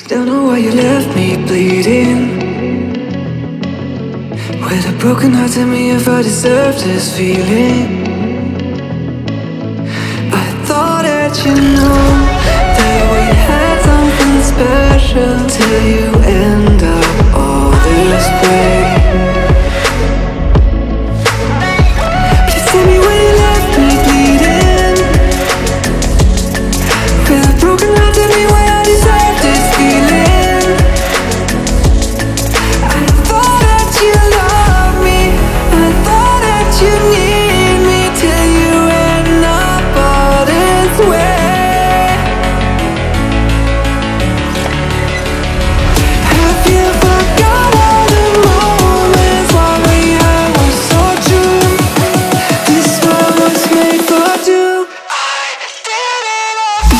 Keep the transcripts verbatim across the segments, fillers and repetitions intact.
Don't know why you left me bleeding. With a broken heart, tell me if I deserve this feeling. I thought that you know that we had something special, till you end up all this way. Please tell me why you left me bleeding. With a broken heart, tell me why I deserve this feeling. I thought that you loved me, I thought that you need me, till you end up all this way. Have you forgot all the moments while we had was so true? This world was made for two. I did it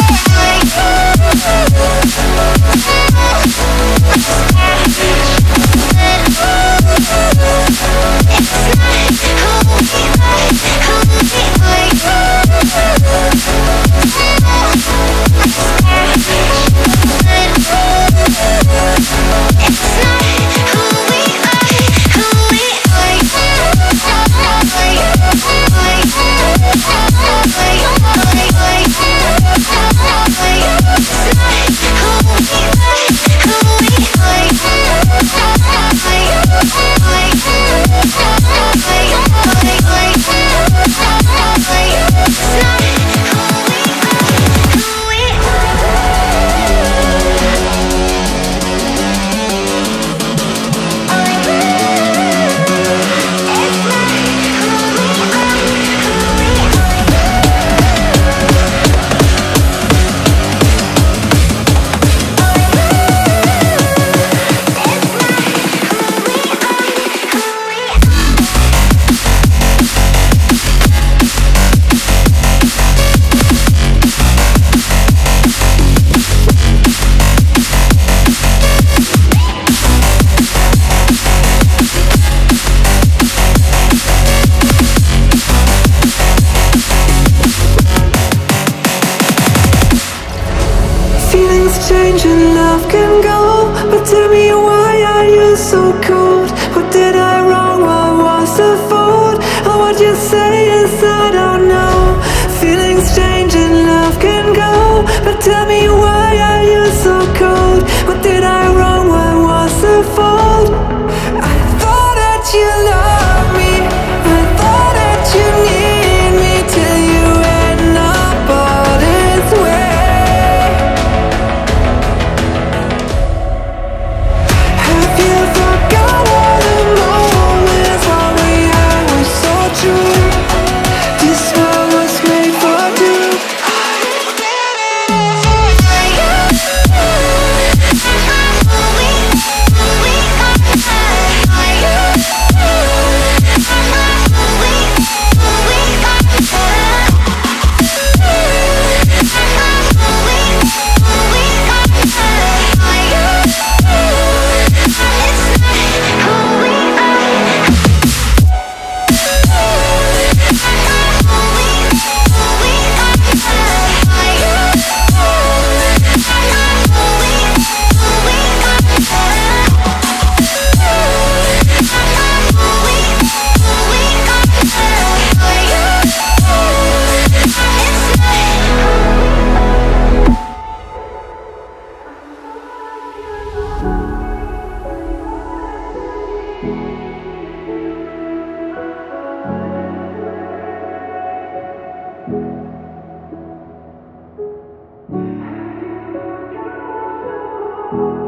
change and love can go, but tell me why are you so cold? What did I wrong? What was the fault? Or what you say is I don't know. Feelings change and love can go, but tell me why are you so cold? What did I wrong? What was the fault? I thought that you loved me, I thought that you need me, till you end up all this way. You